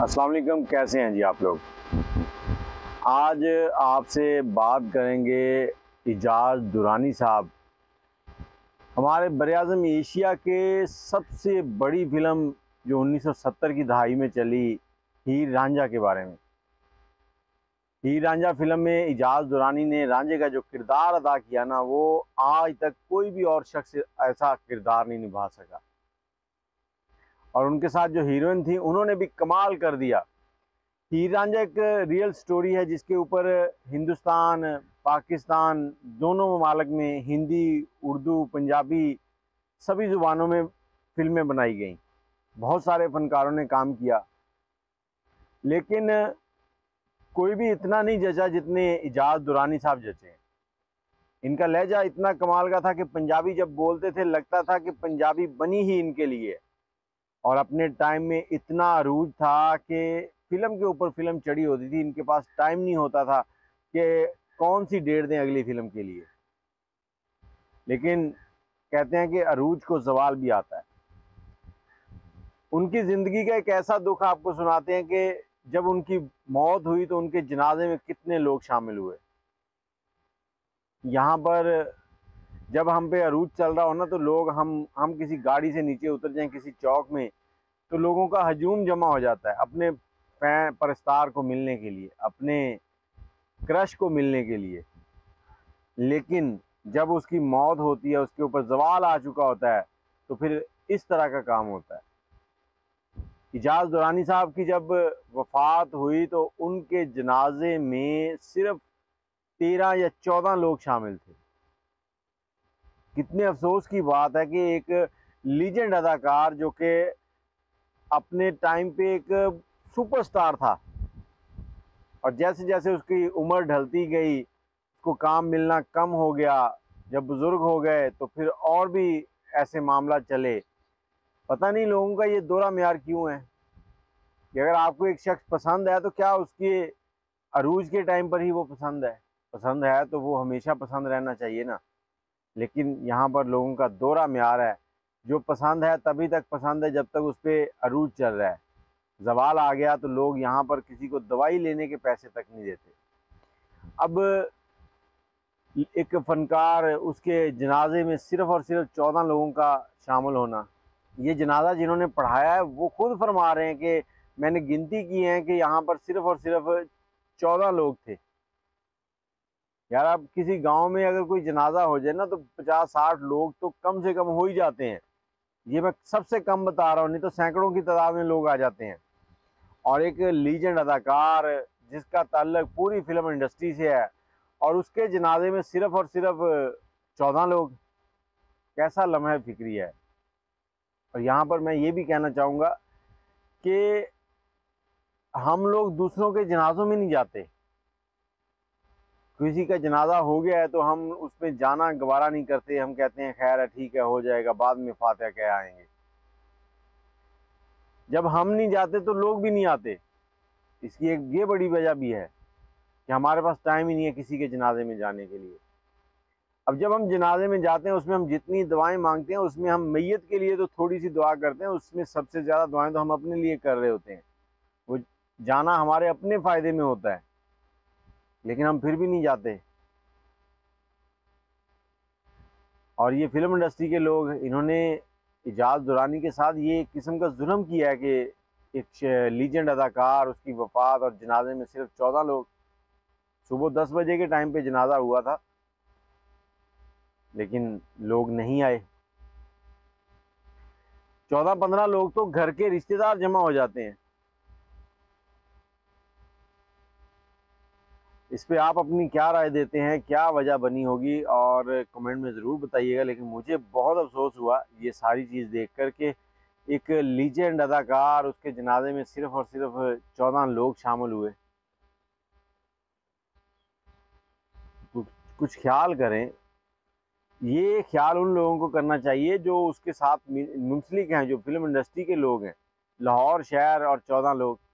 अस्सलाम वालेकुम, कैसे हैं जी आप लोग। आज आपसे बात करेंगे इजाज़ दुरानी साहब, हमारे बर-ए-आज़म एशिया के सबसे बड़ी फ़िल्म जो 1970 की दहाई में चली, हीर रांझा के बारे में। हीर रांझा फ़िल्म में इजाज़ दुरानी ने रांझे का जो किरदार अदा किया ना, वो आज तक कोई भी और शख्स ऐसा किरदार नहीं निभा सका। और उनके साथ जो हीरोइन थी उन्होंने भी कमाल कर दिया। हीर रांझा एक रियल स्टोरी है जिसके ऊपर हिंदुस्तान, पाकिस्तान दोनों ममालिक में हिंदी, उर्दू, पंजाबी सभी ज़ुबानों में फ़िल्में बनाई गईं। बहुत सारे फ़नकारों ने काम किया, लेकिन कोई भी इतना नहीं जचा जितने इजाज़ दुरानी साहब जचे। इनका लहजा इतना कमाल का था कि पंजाबी जब बोलते थे लगता था कि पंजाबी बनी ही इनके लिए। और अपने टाइम में इतना अरूज था कि फ़िल्म के ऊपर फ़िल्म चढ़ी होती थी, इनके पास टाइम नहीं होता था कि कौन सी डेट दें अगली फ़िल्म के लिए। लेकिन कहते हैं कि अरूज को ज़वाल भी आता है। उनकी ज़िंदगी का एक ऐसा दुख आपको सुनाते हैं कि जब उनकी मौत हुई तो उनके जनाजे में कितने लोग शामिल हुए। यहाँ पर जब हम पे अरूज चल रहा हो ना, तो लोग हम किसी गाड़ी से नीचे उतर जाएं किसी चौक में, तो लोगों का हजूम जमा हो जाता है अपने फैन परस्तार को मिलने के लिए, अपने क्रश को मिलने के लिए। लेकिन जब उसकी मौत होती है, उसके ऊपर ज़वाल आ चुका होता है, तो फिर इस तरह का काम होता है। इजाज़ दुरानी साहब की जब वफ़ात हुई तो उनके जनाजे में सिर्फ 13 या 14 लोग शामिल थे। कितने अफसोस की बात है कि एक लीजेंड अदाकार जो कि अपने टाइम पे एक सुपरस्टार था, और जैसे जैसे उसकी उम्र ढलती गई, उसको काम मिलना कम हो गया, जब बुज़ुर्ग हो गए तो फिर और भी ऐसे मामला चले। पता नहीं लोगों का ये दोहरा म्यार क्यों है कि अगर आपको एक शख्स पसंद है तो क्या उसके अरूज के टाइम पर ही वो पसंद है तो वो हमेशा पसंद रहना चाहिए ना। लेकिन यहाँ पर लोगों का दोहरा म्यार है, जो पसंद है तभी तक पसंद है जब तक उस पर अरूज चल रहा है। ज़वाल आ गया तो लोग यहाँ पर किसी को दवाई लेने के पैसे तक नहीं देते। अब एक फ़नकार उसके जनाजे में सिर्फ़ और सिर्फ 14 लोगों का शामिल होना, ये जनाजा जिन्होंने पढ़ाया है वो खुद फरमा रहे हैं कि मैंने गिनती की है कि यहाँ पर सिर्फ़ और सिर्फ 14 लोग थे। यार, अब किसी गांव में अगर कोई जनाजा हो जाए ना, तो 50-60 लोग तो कम से कम हो ही जाते हैं। ये मैं सबसे कम बता रहा हूँ, नहीं तो सैकड़ों की तादाद में लोग आ जाते हैं। और एक लीजेंड अदाकार जिसका ताल्लुक पूरी फिल्म इंडस्ट्री से है, और उसके जनाजे में सिर्फ और सिर्फ 14 लोग, कैसा लम्हा फिक्री है। और यहाँ पर मैं ये भी कहना चाहूँगा कि हम लोग दूसरों के जनाजों में नहीं जाते। किसी का जनाजा हो गया है तो हम उसमें जाना गवारा नहीं करते, हम कहते हैं खैर है, ठीक है, हो जाएगा, बाद में फातिहा कह आएंगे। जब हम नहीं जाते तो लोग भी नहीं आते। इसकी एक ये बड़ी वजह भी है कि हमारे पास टाइम ही नहीं है किसी के जनाजे में जाने के लिए। अब जब हम जनाजे में जाते हैं, उसमें हम जितनी दुआएं मांगते हैं, उसमें हम मैयत के लिए तो थोड़ी सी दुआ करते हैं, उसमें सबसे ज़्यादा दुआएं तो हम अपने लिए कर रहे होते हैं। वो जाना हमारे अपने फ़ायदे में होता है, लेकिन हम फिर भी नहीं जाते। और ये फिल्म इंडस्ट्री के लोग, इन्होंने इजाज़ दुरानी के साथ ये एक किस्म का जुल्म किया है कि एक लीजेंड अदाकार, उसकी वफ़ात और जनाजे में सिर्फ 14 लोग। सुबह 10 बजे के टाइम पे जनाजा हुआ था, लेकिन लोग नहीं आए। 14-15 लोग तो घर के रिश्तेदार जमा हो जाते हैं। इस पे आप अपनी क्या राय देते हैं, क्या वजह बनी होगी, और कमेंट में ज़रूर बताइएगा। लेकिन मुझे बहुत अफसोस हुआ ये सारी चीज़ देख कर के एक लीजेंड अदाकार, उसके जनाजे में सिर्फ और सिर्फ 14 लोग शामिल हुए। कुछ ख्याल करें। ये ख्याल उन लोगों को करना चाहिए जो उसके साथ मुंसलिक हैं, जो फिल्म इंडस्ट्री के लोग हैं। लाहौर शहर और 14 लोग,